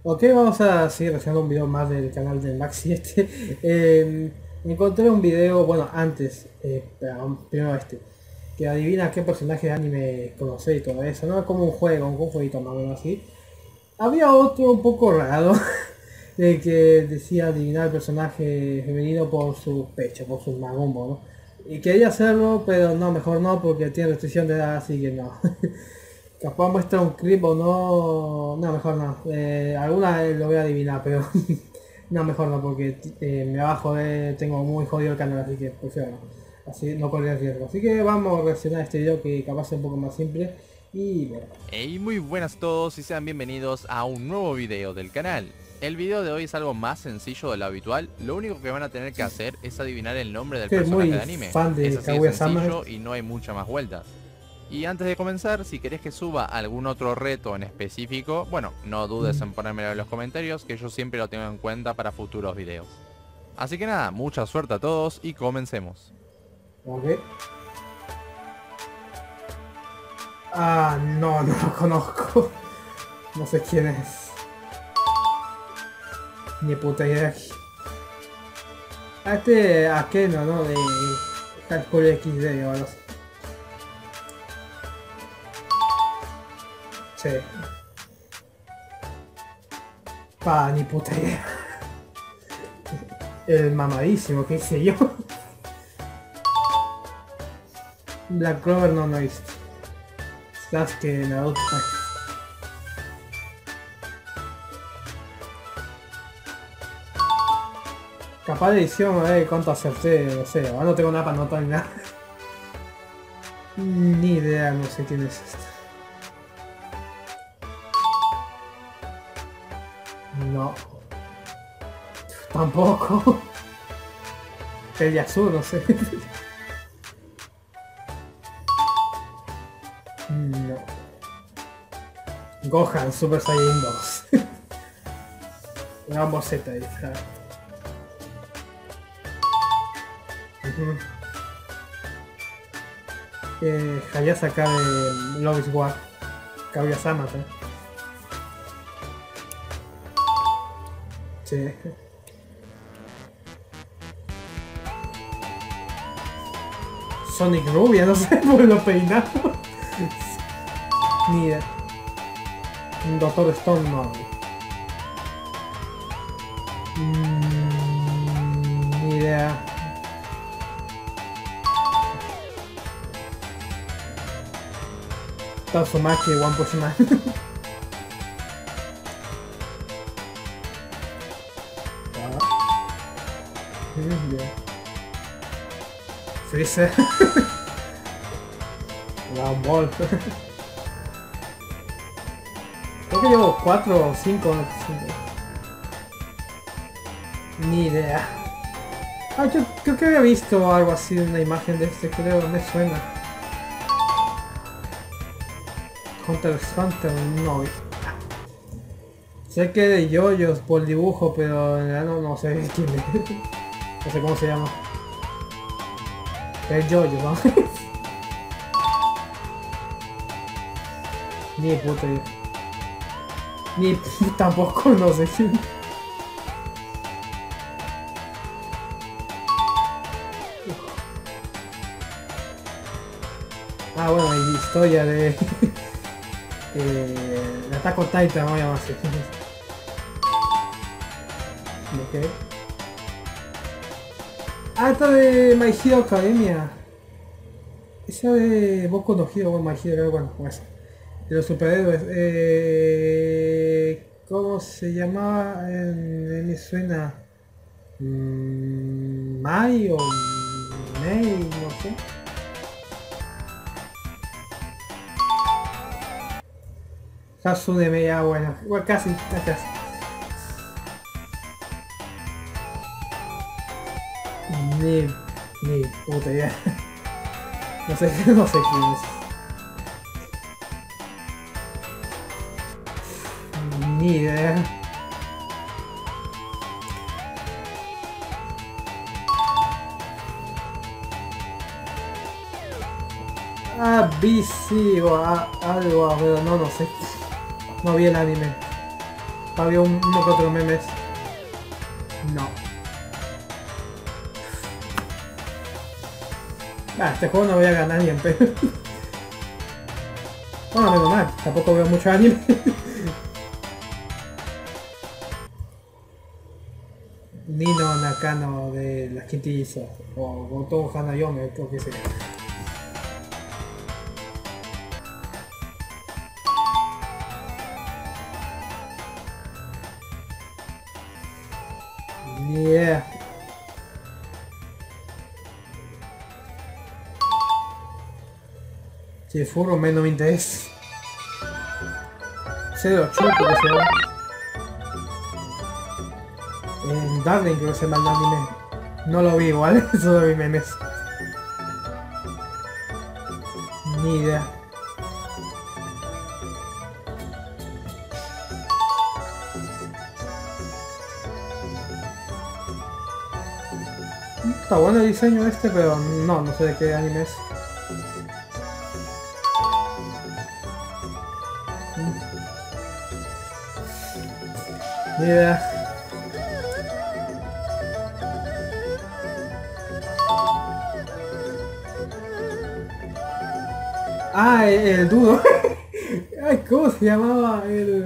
Ok, vamos a seguir haciendo un video más del canal del Maxi encontré un video, bueno, antes, primero que adivina qué personaje de anime conoce y todo eso, ¿no? Como un jueguito más o menos así. Había otro un poco raro, de que decía adivinar el personaje femenino por su pecho, por su magumbo, ¿no? Y quería hacerlo, pero no, mejor no, porque tiene restricción de edad, así que no. Capaz muestra un clip o no. No, mejor no. Alguna vez lo voy a adivinar, pero no, mejor no, porque me va a joder, tengo muy jodido el canal, así que prefiero no. Así no correr riesgo. Así que vamos a reaccionar a este video que capaz es un poco más simple. Y bueno. Hey, muy buenas a todos y sean bienvenidos a un nuevo video del canal. El video de hoy es algo más sencillo de lo habitual, lo único que van a tener que hacer es adivinar el nombre del Que es personaje muy de anime. fan Es de así de Kaguya-sama. sencillo y no hay muchas más vueltas. Y antes de comenzar, si querés que suba algún otro reto en específico, bueno, no dudes en ponérmelo en los comentarios, que yo siempre lo tengo en cuenta para futuros videos. Así que nada, mucha suerte a todos y comencemos. Ok. Ah, no, no lo conozco. No sé quién es. Ni puta idea. Ah, este Akeno, ¿no? De High School XD o algo así. Sí. Pa, ni puta idea. El mamadísimo, qué sé yo. Black Clover no he visto. Sasuke, Naruto. Capaz de edición, a ver cuánto acerté, no sé, ahora no tengo nada para anotar ni nada. Ni idea, no sé quién es este. No. Tampoco. El de azul, no sé. No. Gohan, Super Saiyan 2. Dragon Ball Z, ahí está. Hayase acá de Love is War. Kaguya-sama, ¿eh? Sí. Sonic Rubia, no sé por lo peinado. Ni idea. Doctor Stone, no. Ni idea. Tatsumaki, One Punch Man. Freezer. Dragon Ball. Creo que llevo 4 o 5. Ni idea. Ah, yo creo que había visto algo así, una imagen de este, creo, me suena. Hunter x Hunter, no. Sé que de yoyos por el dibujo, pero en realidad no sé quién es. No sé cómo se llama. El yoyo, ¿no? Ni puta idea. Ni tampoco no sé quién. Ah, bueno, hay historia de Attack on Titan, vamos a llamar así. Ok. Ah, esta de My Hero Academia. Esa de Boku no Hero, bueno, My Hero, bueno, esa. De los superhéroes. ¿Cómo se llamaba? Me suena. Mai o Mei, no sé. Hatsune Mei, ah, bueno, igual casi, casi. Ni, ni puta idea. No sé, no sé quién es. Ni idea. Ah, BC o algo, pero no sé. No vi el anime. Había uno que otro memes. No. Este juego no voy a ganar ni en pedo. Bueno, menos mal, tampoco veo mucho anime. Nino Nakano de las quintillizas. O Goto Hanayome, creo que sería. Yeah. Si el furro menos me interesa. 08 creo que se llama. Darling creo que se llama el anime. No lo vi igual, solo vi memes. Ni idea. Está bueno el diseño este, pero no sé de qué anime es. Ni idea. Ah, el Dudo. Ay, ¿cómo se llamaba?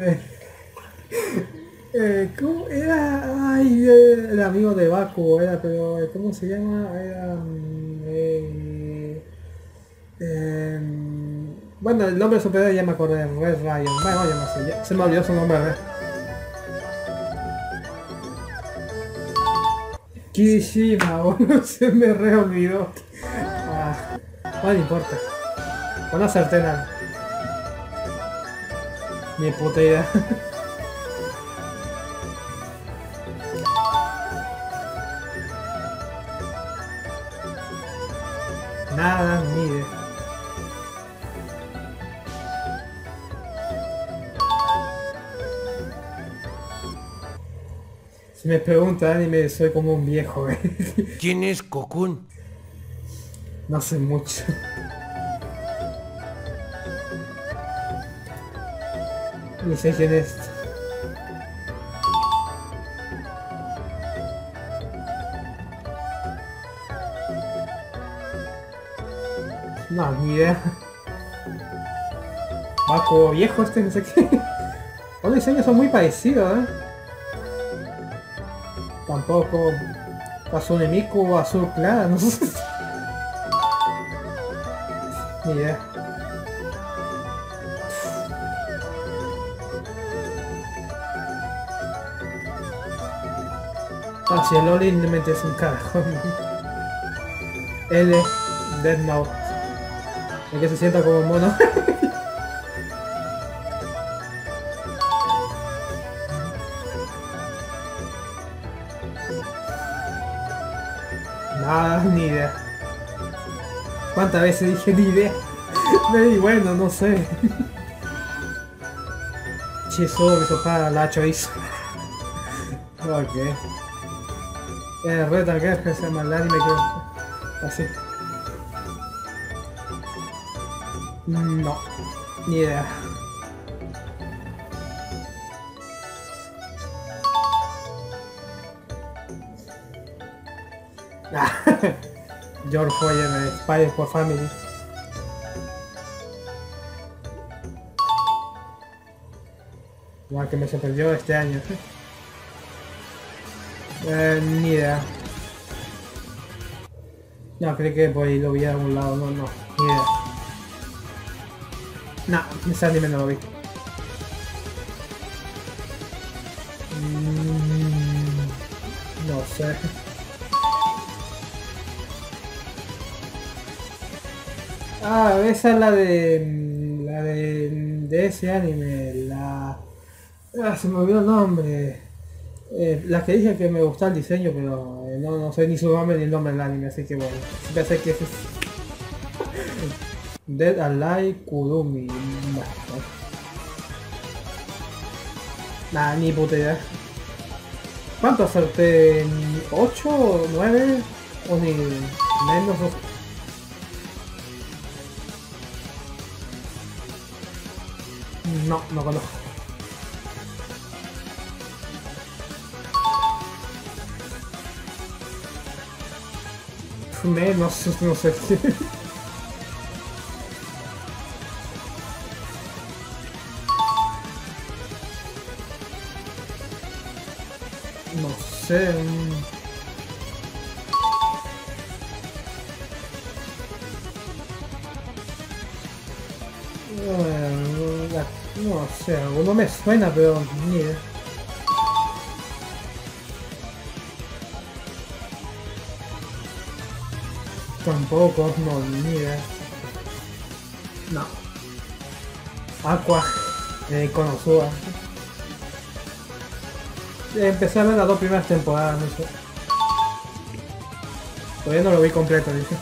¿Cómo era? Ay, el amigo de Baku era, pero ¿cómo se llama? Era... bueno, el nombre superior ya me acordé, Red Ryan. Bueno, ya no sé, ya se me olvidó su nombre, ¿verdad? Kirishima, boludo, se me re olvidó. No importa. No acerté nada. Ni puta idea. Nada, ni idea. Si me pregunta anime, soy como un viejo, ¿Quién es Cocoon? No sé mucho. Ni sé quién es. No, ni idea. Baco viejo este, no sé qué. Los diseños son muy parecidos, Tampoco. Azul Miku, azul clara, no sé. Ni idea. Si el Loli me metes un carajo. L. Dead Note. El que se sienta como mono. Nada, ni idea. ¿Cuántas veces dije ni idea? Y bueno, no sé. Chiso, Misohara, Lacho hizo. Ok. Red Alert, que se llama el anime, que así. No, ni idea. George Foyer de Spy for Family. Que me sorprendió este año. Ni idea. No, creí que por ahí lo vi a algún lado. No, ni idea. No, ese anime no lo vi. No sé. Esa es la de ese anime, se me olvidó el nombre. La que dije que me gustaba el diseño, pero no sé ni su nombre ni el nombre del anime, así que bueno, pensé que es Dead Alive Kurumi. Nah, ni puta idea. ¿Cuánto acerté? ¿8 o 9? ¿O ni menos? No conozco. Menos, no sé. No sé. No sé, alguno me suena, pero ni idea. Tampoco, no, ni idea. No. Aqua, Konosuba. Empecé a ver las 2 primeras temporadas, no sé. Todavía no lo vi completo, dice.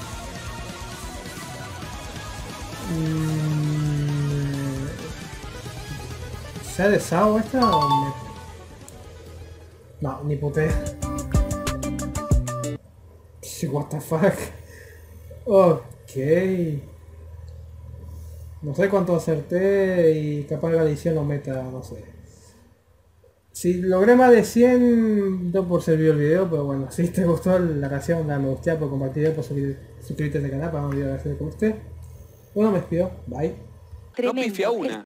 ¿Se de Sao esta o me... No, ni putea. What the fuck. Ok. No sé cuánto acerté y capaz la edición lo meta, no sé. Si logré más de 100, no por servir el video, pero bueno, si te gustó la reacción, dale me gusta, por compartir, por suscribirte al canal para no olvidar de hacer con usted. Bueno, me despido. Bye. No pifia una.